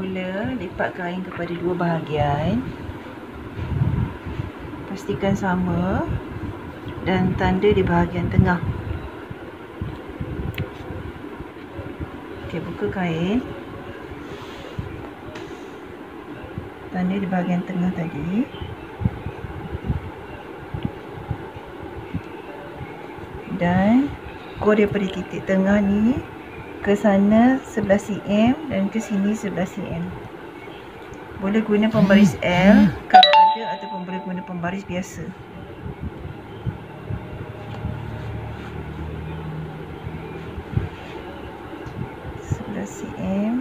mula lipat kain kepada dua bahagian. Pastikan sama dan tanda di bahagian tengah. Okey, buka kain. Tanda di bahagian tengah tadi. Dan kor daripada titik tengah ni ke sana 11 cm dan ke sini 11 cm. Boleh guna pembaris L kalau ada, ataupun boleh guna pembaris biasa. cm.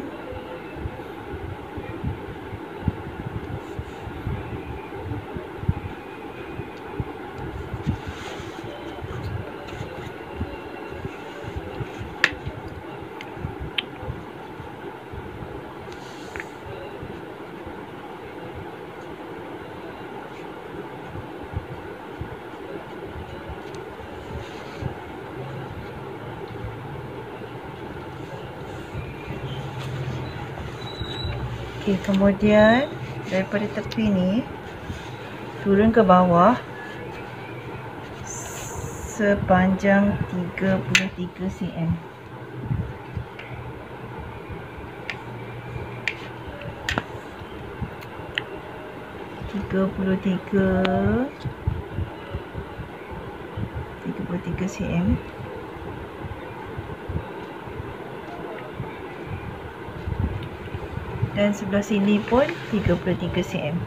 Okey, kemudian daripada tepi ni turun ke bawah sepanjang 33 cm. Tiga puluh tiga cm. Dan sebelah sini pun 33 cm.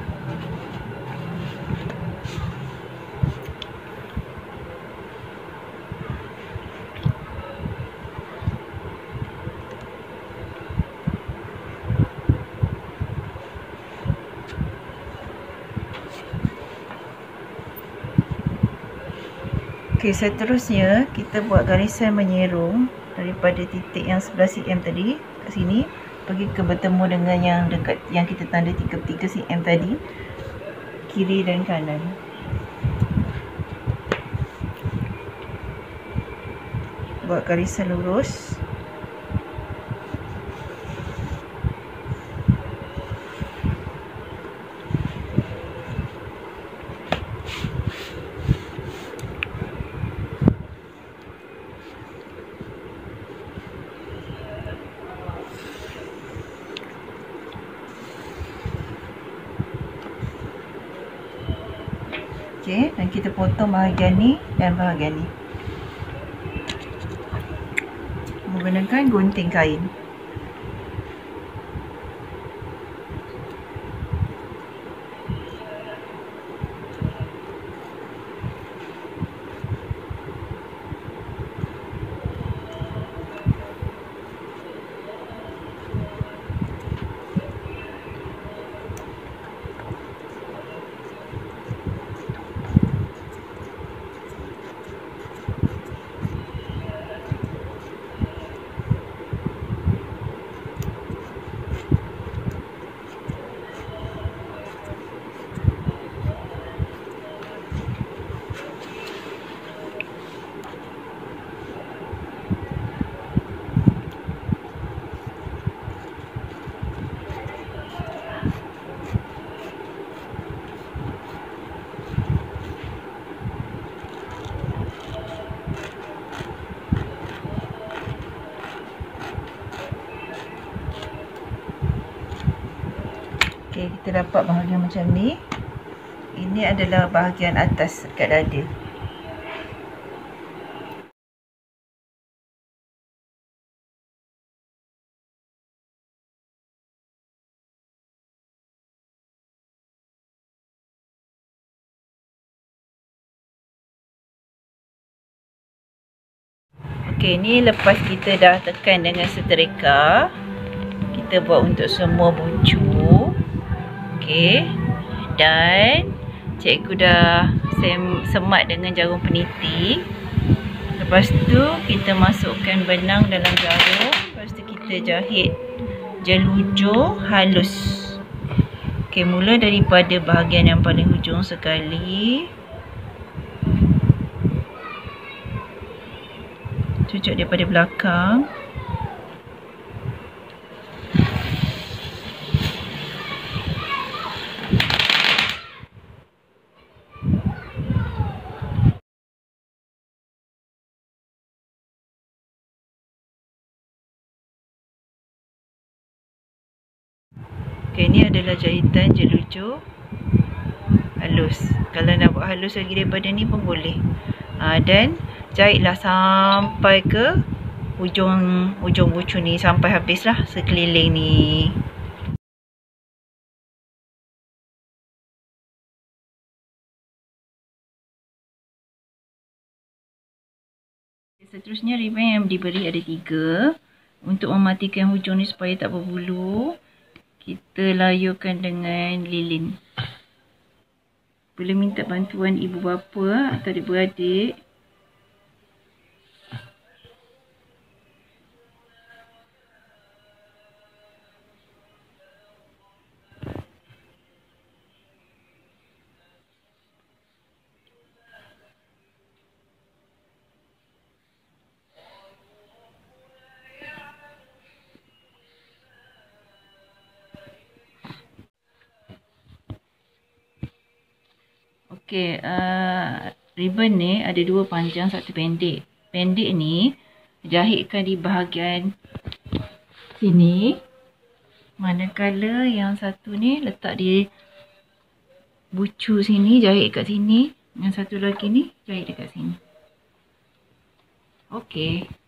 Okey, seterusnya kita buat garisan menyerong daripada titik yang 11 cm tadi kat sini pergi ke bertemu dengan yang dekat yang kita tanda 33 cm tadi, kiri dan kanan. Buat garisan lurus. Okey, dan kita potong bahagian ni dan bahagian ni menggunakan gunting kain. Okey, kita dapat bahagian macam ni. Ini adalah bahagian atas dekat dada. Okey, ni lepas kita dah tekan dengan setrika, kita buat untuk semua bucu. Okey, dan cikgu dah semat dengan jarum peniti. Lepas tu kita masukkan benang dalam jarum. Lepas tu kita jahit jelujur halus. Okey, mula daripada bahagian yang paling hujung sekali. Cucuk daripada belakang. Okay, ni adalah jahitan jelucur halus. Kalau nak buat halus lagi daripada ni pun boleh. Dan jahitlah sampai ke ujung bucu ni, sampai habislah sekeliling ni. Seterusnya ribbon yang diberi ada 3. Untuk mematikan hujung ni supaya tak berbulu, kita layurkan dengan lilin. Boleh minta bantuan ibu bapa atau adik-beradik. Okey, ribbon ni ada 2 panjang, 1 pendek. Pendek ni jahitkan di bahagian sini. Manakala yang satu ni letak di bucu sini, jahit kat sini. Yang satu lagi ni jahit dekat sini. Okey.